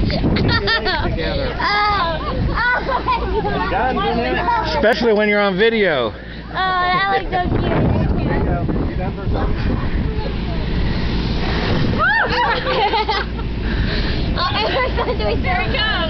Together. Especially when you're on video. Oh, that looks so cute. Oh, everyone's doing it. There we go.